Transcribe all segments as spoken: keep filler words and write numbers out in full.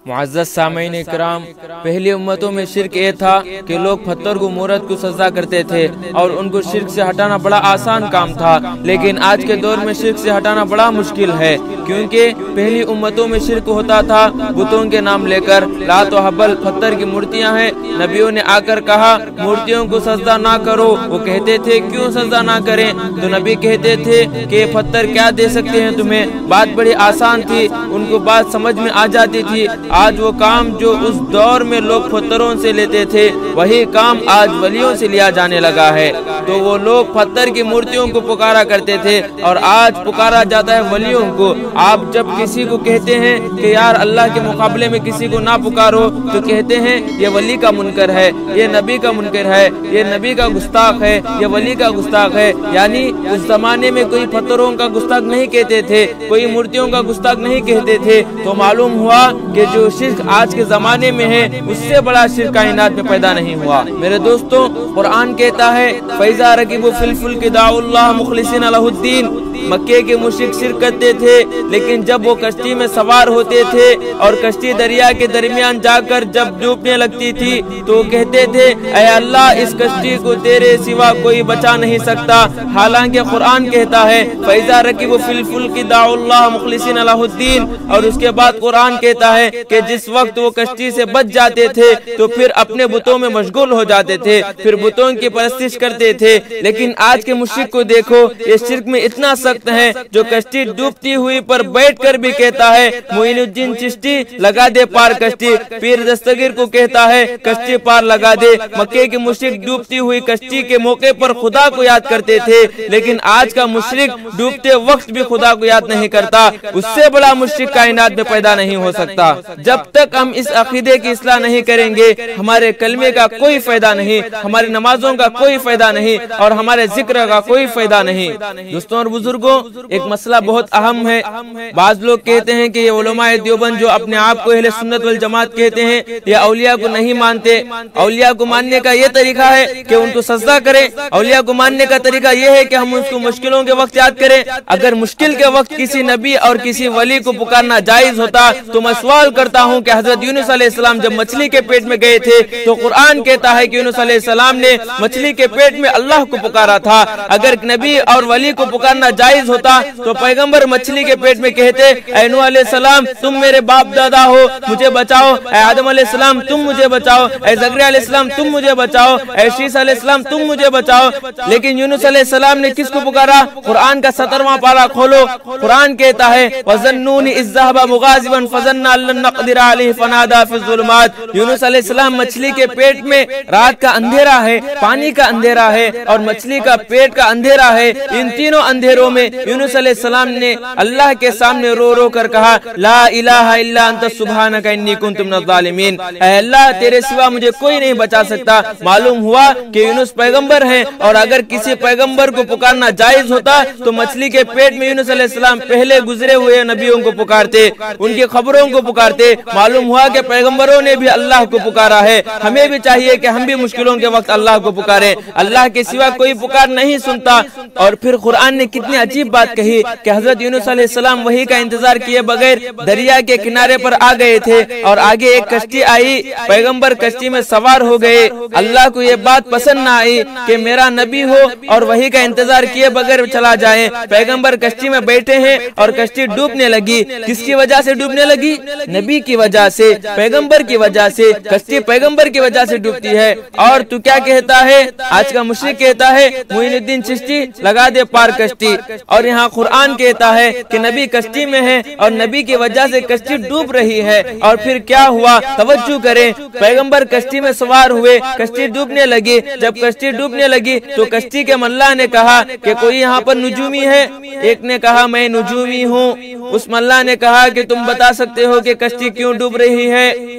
मुअज़्ज़ज़ सामीन इकराम, पहली उम्मतों में शिर्क ये था कि लोग पत्थर को मूरत को सजदा करते थे और उनको शिर्क से हटाना बड़ा आसान काम था। लेकिन आज के दौर में शिर्क से हटाना बड़ा मुश्किल है, क्योंकि पहली उम्मतों में शिर्क होता था बुतों के नाम लेकर। लात व हबल पत्थर की मूर्तियां हैं, नबियों ने आकर कहा मूर्तियों को सजदा ना करो। वो कहते थे क्यों सजदा ना करें? तो नबी कहते थे कि पत्थर क्या दे सकते हैं तुम्हें। बात बड़ी आसान थी, उनको बात समझ में आ जाती थी। आज वो काम जो उस दौर में लोग पत्थरों से लेते थे, वही काम आज वलियों से लिया जाने लगा है। तो वो लोग पत्थर की मूर्तियों को पुकारा करते थे और आज पुकारा जाता है वलियों को। आप जब किसी को कहते हैं कि यार अल्लाह के मुकाबले में किसी को ना पुकारो, तो कहते हैं ये वली का मुनकर है, ये नबी का मुनकर है, ये नबी का गुस्ताख है, ये वली का गुस्ताख है। यानी उस जमाने में कोई पत्थरों का गुस्ताख नहीं कहते थे, कोई मूर्तियों का गुस्ताख नहीं कहते थे। तो मालूम हुआ कि जो शिर्क आज के जमाने में है, उससे बड़ा शिर्क कायनात में पैदा नहीं हुआ। मेरे दोस्तों, कुरान कहता है फैज़ा रकीबु फिल फुल्कि दाउल्लाह मुखलिसीन लहुद्दीन। मक्के के मुशरिक शिर्क करते थे, लेकिन जब वो कश्ती में सवार होते थे और कश्ती दरिया के दरमियान जाकर जब डूबने लगती थी, तो कहते थे ऐ अल्लाह इस कश्ती को तेरे सिवा कोई बचा नहीं सकता। हालांकि कुरान कहता है फैज़ा रकीबु फिल फुल्कि दाउल्लाह मुखलिसीन लहुद्दीन, और उसके बाद कुरान कहता है कि जिस वक्त वो कश्ती से बच जाते थे तो फिर अपने बुतों में मशगूल हो जाते थे, फिर बुतों की परस्तिश करते थे। लेकिन आज के मुशरिक को देखो, ये शिर्क में इतना सख्त है जो कश्ती डूबती हुई पर बैठकर भी कहता है मुइनुद्दीन चिश्ती लगा दे पार कश्ती। पीर दस्तगीर को कहता है कश्ती पार लगा दे। मक्के के मुशरिक डूबती हुई कश्ती के मौके पर खुदा को याद करते थे, लेकिन आज का मुशरिक डूबते वक्त भी खुदा को याद नहीं करता। उससे बड़ा मुशरिक कायनात में पैदा नहीं हो सकता। जब तक हम इस अकीदे की इस्लाह नहीं करेंगे, हमारे कलमे का कोई फायदा नहीं, हमारी नमाजों का कोई फायदा नहीं और हमारे जिक्र का कोई फायदा नहीं। दोस्तों और बुजुर्गों, एक मसला बहुत अहम है। बाज लोग कहते हैं कि ये उलमाए देवबंद जो अपने आप को अहले सुन्नत वल जमात कहते हैं, ये औलिया को नहीं मानते। औलिया को मानने का ये तरीका है कि उनको सजदा करें। औलिया को मानने का तरीका ये है कि हम उसको मुश्किलों के वक्त याद करें। अगर मुश्किल के वक्त किसी नबी और किसी वली को पुकारना जायज होता, तो मैं सवाल करता हूँ कि हजरत यूनुस अलैहिस्सलाम जब मछली के पेट में गए थे, तो कुरान कहता है कि यूनुस अलैहिस्सलाम ने मछली के पेट में अल्लाह को पुकारा था। अगर नबी और वली को पुकारना जायज होता, तो पैगंबर मछली के पेट में कहते ऐ नूह अलैहिस्सलाम तुम मेरे बाप दादा हो, मुझे बचाओ। ऐ आदम अलैहिस्सलाम तुम मुझे बचाओ। ऐ ज़करिया अलैहिस्सलाम तुम मुझे बचाओ। ऐ शीसा अलैहिस्सलाम तुम मुझे बचाओ। लेकिन यूनुस अलैहिस्सलाम ने किसको पुकारा? कुरान का सत्रहवां पारा खोलो, कुरान कहता है वज़न्नूनी इज़ ज़हबा मुगाज़िबन फ़ज़न्ना अल्लन नक़दिर अलैहि फ़नादा फ़िज़्ज़ुलुमात। यूनुस अलैहिस्सलाम मछली के पेट में, रात का अंधेरा है, पानी का अंधेरा है और मछली का पेट का अंधेरा है। इन तीनों अंधेरों में यूनुस अलैहिस्सलाम ने अल्लाह के सामने रो रो कर कहा ला इलाहा इल्ला अंत सुब्हानका इन्नी कुन्तु मिनज़ ज़ालिमीन। ऐ अल्लाह तेरे सिवा मुझे कोई नहीं बचा सकता। मालूम हुआ कि यूनुस पैगंबर हैं, और अगर किसी पैगंबर को पुकारना जायज होता तो मछली के पेट में यूनुस अलैहिस्सलाम पहले गुजरे हुए नबियों को पुकारते, उनकी खबरों को पुकारते। मालूम हुआ कि पैगंबरों ने भी अल्लाह को पुकारा है। हमें भी चाहिए कि हम भी मुश्किलों के वक्त अल्लाह को पुकारें। अल्लाह के सिवा कोई पुकार नहीं सुनता। और फिर कुरान ने कितनी अजीब बात कही कि हजरत यूनुस अलैहिस्सलाम वही का इंतजार किए बगैर दरिया के किनारे पर आ गए थे, और आगे एक कश्ती आई, पैगंबर कश्ती में सवार हो गए। अल्लाह को ये बात पसंद ना आई कि मेरा नबी हो और वही का इंतजार किए बगैर चला जाए। पैगंबर कश्ती में बैठे हैं और कश्ती डूबने लगी। किसकी वजह से डूबने लगी? नबी की वजह से, पैगंबर की वजह से। कश्ती पैगंबर की वजह से डूबती है। और तू क्या कहता है? आज का मुशरिक कहता है मुइनुद्दीन चिश्ती लगा दे पार कश्ती। और यहाँ कुरान कहता है कि नबी कश्ती में है और नबी की वजह से कश्ती डूब रही है। और फिर क्या हुआ? तवज्जो करें, पैगंबर कश्ती में सवार हुए, कश्ती डूबने लगी। जब कश्ती डूबने लगी तो कश्ती के मल्ला ने कहा कि कोई यहाँ पर नुजूमी है? एक ने कहा मैं नुजूमी हूँ। उस मल्ला ने कहा कि तुम बता सकते हो कि कश्ती क्यों डूब रही है?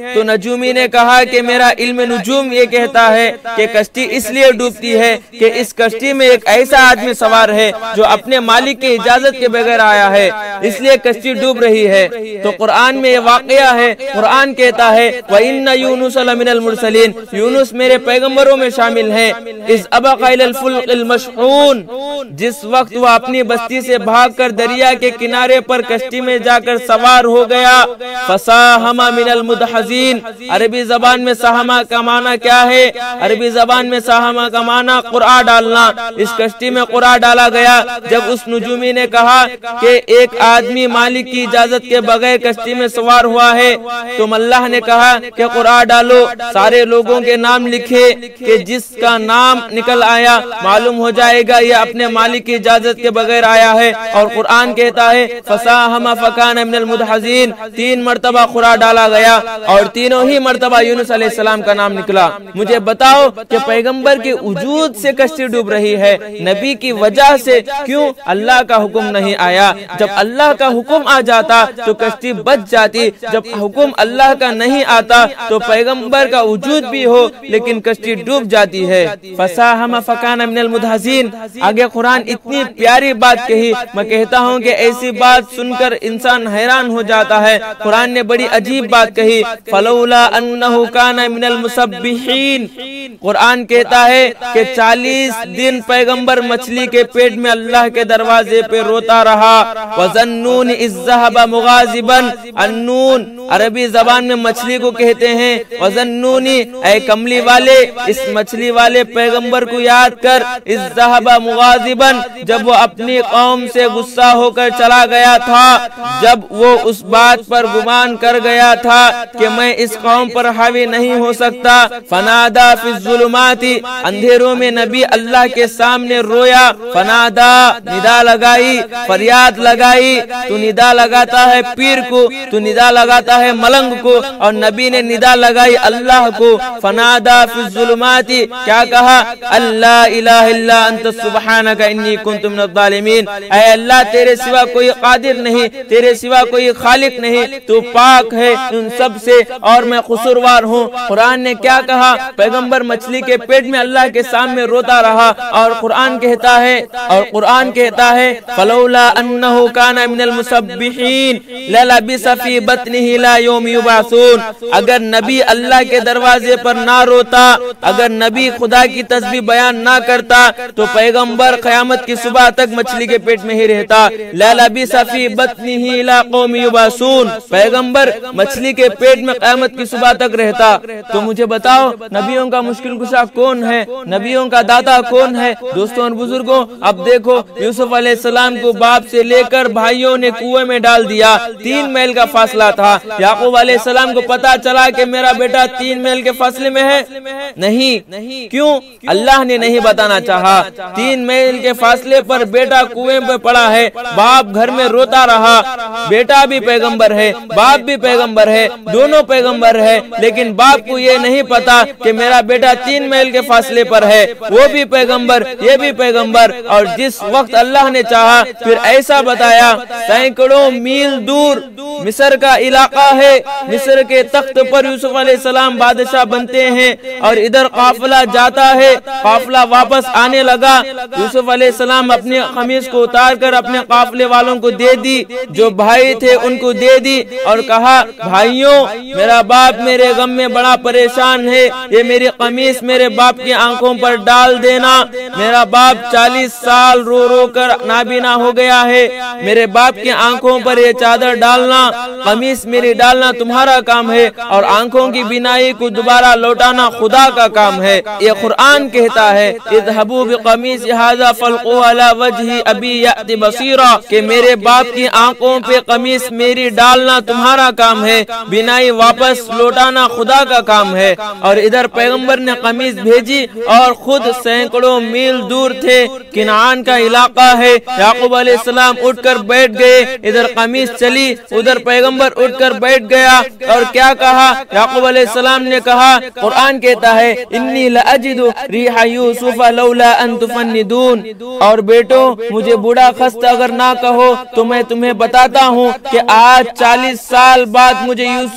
तो नजूमी ने कहा कि मेरा इल्म नुजूम ये कहता है कि कश्ती इसलिए डूबती है कि इस कश्ती में एक ऐसा आदमी सवार है जो अपने मालिक की इजाजत के बगैर आया है, इसलिए कश्ती डूब रही है। तो कुरान में ये वाकया है, कुरान कहता है व इन्ना यूनुस लमिनल मुरसलीन, यूनुस मेरे पैगंबरों में शामिल है। इस अबक़ा इलल फुल्क़िल मशहून, जिस वक्त वह अपनी बस्ती से भागकर दरिया के किनारे पर कश्ती में जाकर सवार हो गया। फसाहमा मिनल मुदहज़ीन, अरबी जबान में साहमा का माना क्या है? अरबी जबान में साहमा का माना कुरा डालना। इस कश्ती में कुरा डाला गया। जब उस नुजूमी ने कहा कि एक आदमी मालिक की इजाजत के बगैर कश्ती में सवार हुआ है, तो अल्लाह ने कहा कि कुरा डालो, सारे लोगों के नाम लिखे कि जिसका नाम निकल आया मालूम हो जाएगा ये अपने मालिक की इजाजत के बगैर आया है। और कुरान कहता है फसाहमा फकान मिनल मुदहज़ीन, तीन मर्तबा कुरा डाला गया और तीनों ही मर्तबा यूनुस अलैहिस्सलाम का नाम निकला। मुझे बताओ कि पैगंबर के वजूद से कश्ती डूब रही है, नबी की वजह से क्यों अल्लाह का हुक्म नहीं आया? जब अल्लाह का हुक्म आ जाता तो कश्ती बच जाती, जब हुक्म अल्लाह का नहीं आता तो पैगंबर का वजूद भी हो लेकिन कश्ती डूब जाती है। फसाहमा फकान मिनल मुदहज़ीन। आगे कुरान इतनी प्यारी बात कही, मैं कहता हूँ कि ऐसी बात सुनकर इंसान हैरान हो जाता है। कुरान ने बड़ी अजीब बात कही, फलौला अन्नहु काना मिनल मुसब्बिहीन। कुरान कहता है कि चालीस दिन पैगंबर मछली के पेट में अल्लाह के दरवाजे पे रोता रहा। वज़न्नून इज़ ज़हबा मुगाज़िबन, अन्नून अरबी जबान में मछली को कहते हैं। वज़न्नूनी ऐ कमली वाले, इस मछली वाले पैगंबर को याद कर। इज़ ज़हबा मुगाज़िबन, जब वो अपनी कौम से गुस्सा होकर चला गया था, जब वो उस बात पर गुमान कर गया था कि मैं इस कौम पर हावी नहीं हो सकता। फनादा फिज़्ज़ुलुमाती, अंधेरों में नबी अल्लाह के सामने रोया। फनादा, निदा लगाई, फरियाद लगाई। तू निदा लगाता है पीर को, तू निदा लगाता है मलंग को, और नबी ने निदा लगाई अल्लाह को। फनादा फिज़्ज़ुलुमाती, क्या कहा? अल्लाह इलाहा इल्ला अंत सुब्हानका इन्नी कुन्तु मिनज़ ज़ालिमीन। ऐ अल्लाह, तेरे सिवा कोई कादिर नहीं, तेरे सिवा कोई खालिक नहीं, तू पाक है उन सब से और मैं कसूरवार हूँ। कुरान ने क्या कहा? पैगंबर मछली के पेट में अल्लाह के सामने रोता रहा। और कुरान कहता है और कुरान कहता है फलौला अन्नहु काना मिनल मुसब्बिहीन ललबिसा फी बत्निही इला यौम युबअसून। अगर नबी अल्लाह के दरवाजे पर ना रोता, अगर नबी खुदा की तस्बीह बयान ना करता तो पैगंबर क़यामत की सुबह तक मछली के पेट में ही रहता। ललबिसा फी बत्निही इला कौम युबअसून, पैगंबर मछली के पेट में क़यामत की सुबह तक रहता। तो मुझे बताओ नबियों का मुश्किल कुशा कौन है? नबियों का दाता कौन है? दोस्तों और बुजुर्गों, अब देखो यूसुफ अलैहिस्सलाम को बाप से लेकर भाइयों ने कुएं में डाल दिया। तीन मील का फासला था। याकूब अलैहिस्सलाम को पता चला कि मेरा बेटा तीन मील के फासले में है। नहीं, क्यों? अल्लाह ने नहीं बताना चाहा। तीन मील के फासले पर बेटा कुएं पे पड़ा है, बाप घर में रोता रहा। बेटा भी पैगंबर है, बाप भी पैगंबर है, दोनों पैगंबर है, लेकिन बाप को ये नहीं पता कि मेरा बेटा तीन मील के फासले पर है। वो भी पैगंबर, ये भी पैगंबर। और जिस वक्त अल्लाह ने चाहा फिर ऐसा बताया। सैकड़ों मील दूर मिस्र का इलाका है, मिस्र के तख्त पर यूसुफ अलैहिस्सलाम बादशाह बनते हैं और इधर काफिला जाता है। काफिला वापस आने लगा। यूसुफ अलैहिस्सलाम अपने कमीज को उतार कर अपने काफिले वालों को दे दी, जो भाई थे उनको दे दी और कहा भाइयों, मेरा बाप मेरे गम में बड़ा परेशान है, ये मेरी कमीज मेरे बाप की आंखों पर डाल देना। मेरा बाप चालीस साल रो रो कर नाबीना हो गया है, मेरे बाप की आंखों पर ये चादर डालना, कमीज मेरी डालना तुम्हारा काम है और आंखों की बिनाई को दोबारा लौटाना खुदा का काम है। ये कुरान कहता है इज़हबू बिक़मीज़ि हाज़ा फ़ल्क़ू अला वजही अबी याति बसीरा, कि मेरे बाप की आंखों पे कमीज मेरी डालना तुम्हारा काम है, बिनाई वापस लौटाना खुदा का काम है। और इधर पैगंबर ने कमीज भेजी और खुद सैकड़ों मील दूर थे, किनान का इलाका है। याकूब अलैहिस्सलाम उठकर बैठ गए, इधर कमीज चली, उधर पैगंबर उठकर बैठ गया और क्या कहा? याकूब अलैहिस्सलाम ने कहा, कुरान कहता है इन्नी लअजिदु रिहा यूसुफ लौला अन तुफन्निदून, और बेटो मुझे बूढ़ा खस्ता अगर ना कहो तो मैं तुम्हें बताता हूँ कि आज चालीस साल बाद मुझे यूसुफ की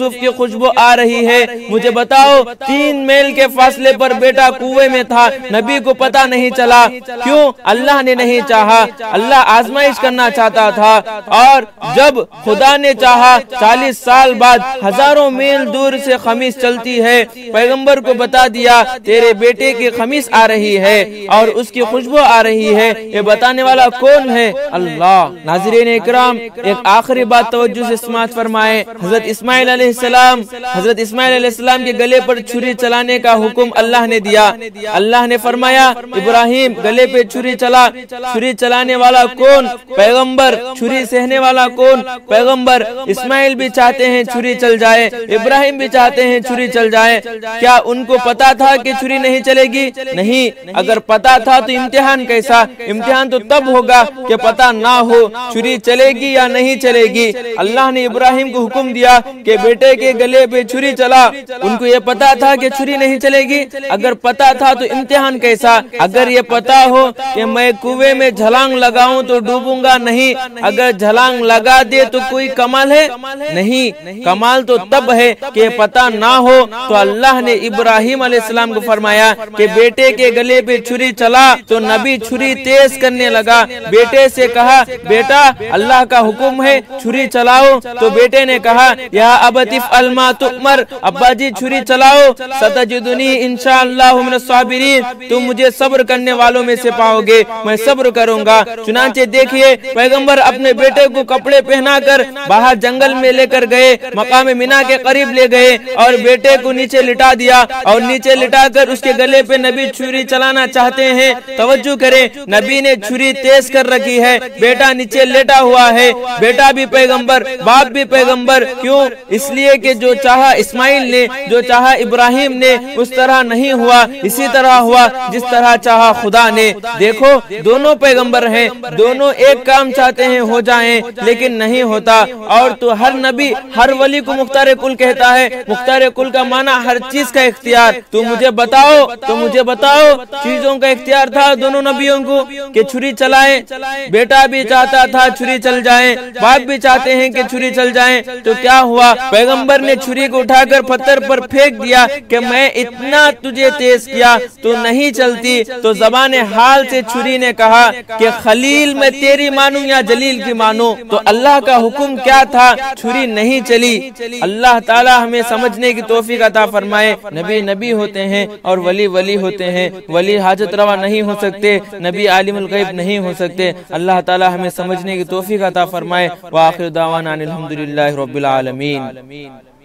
खुशबू आ रही है। मुझे बताओ, तीन मील के फासले पर बेटा कुएं में था, नबी को पता नहीं चला। क्यों? अल्लाह ने नहीं चाहा, अल्लाह आजमाइश करना चाहता था। और जब खुदा ने चाहा, चालीस साल बाद हजारों मील दूर से खमीस चलती है, पैगंबर को बता दिया तेरे बेटे की खमीस आ रही है और उसकी खुशबू आ रही है। ये बताने वाला कौन है? अल्लाह। नाज़रीन इकराम, एक आखिरी बात तवज्जो से समाअत फरमाए। हजरत इस्माइल अलैहिस्सलाम हजरत इस्माइल अलैहिस्सलाम के गले पर छुरी चलाने का हुक्म अल्लाह ने दिया। अल्लाह ने फरमाया, इब्राहिम गले पे छुरी चला। छुरी चलाने वाला कौन? पैगंबर। छुरी सहने वाला कौन? पैगंबर। इस्माइल भी चाहते हैं छुरी चल जाए, इब्राहिम भी चाहते हैं छुरी चल जाए। क्या उनको पता था कि छुरी नहीं चलेगी? नहीं। अगर पता था तो इम्तिहान कैसा? इम्तिहान तो तब होगा कि पता ना हो छुरी चलेगी या नहीं चलेगी। अल्लाह ने इब्राहिम को हुक्म दिया कि बेटे के गले पे छुरी चला। उनको ये पता था कि छुरी नहीं चलेगी? अगर पता था तो इम्तिहान कैसा? अगर ये पता हो कि मैं कुएं में छलांग लगाऊं तो डूबूंगा नहीं, अगर छलांग लगा दे तो कोई कमाल है? नहीं। कमाल तो तब है कि पता ना हो। तो अल्लाह ने इब्राहिम अलैहिस्सलाम को फरमाया कि बेटे के गले पे छुरी चला तो नबी छुरी तेज करने लगा। बेटे से कहा, बेटा अल्लाह का हुक्म है छुरी चलाओ। तो बेटे ने कहा, या अबतिफ अलमा तुमर, अब्बा जी छुरी चलाओ। सतजुदुनी इंशाअल्लाहु मिनस साबिरीन, तुम मुझे सब्र करने वालों में से पाओगे, मैं सब्र करूंगा। चुनांचे देखिए, पैगंबर अपने बेटे को कपड़े पहनाकर बाहर जंगल में लेकर गए, मकाम मिना के करीब ले गए और बेटे को नीचे लिटा दिया और नीचे लिटाकर उसके गले पे नबी छुरी चलाना चाहते हैं। तवज्जो करें, नबी ने छुरी तेज कर रखी है, बेटा नीचे लेटा हुआ है। बेटा भी पैगंबर, बाप भी पैगंबर। क्यों? इसलिए कि जो चाहा इस्माइल ने, जो चाहा इब्राहिम ने, उस तरह नहीं हुआ, इसी तरह हुआ जिस तरह चाहा खुदा ने। देखो, दोनों पैगंबर हैं, दोनों एक काम चाहते हैं हो जाएं, लेकिन नहीं होता। और तो हर नबी, हर वली को मुख्तार कुल कहता है। मुख्तार कुल का माना हर चीज का इख्तियार। तो मुझे बताओ, तो मुझे बताओ, चीजों का इख्तियार था दोनों नबियों को कि छुरी चलाएं। बेटा भी चाहता था छुरी चल जाए, बाप भी चाहते हैं कि छुरी चल जाए। तो क्या हुआ? पैगंबर ने छुरी को उठाकर पत्थर पर फेंक दिया कि मैं इतना तुझे तेज किया तो नहीं चलती। तो ज़बान हाल से छुरी ने कहा कि खलील मैं तेरी मानूं या जलील की मानूं। तो अल्लाह का हुक्म क्या था? छुरी नहीं चली। अल्लाह ताला हमें समझने की तौफीक अता फरमाए। नबी नबी होते हैं और वली वली होते हैं। वली हाजत रवा नहीं हो सकते, नबी आलिमुल गैब नहीं हो सकते। अल्लाह ताला हमें समझने की तौफीक अता फरमाए। व आखिर दावाना अनिल हम्दुलिल्लाहि रब्बिल आलमीन।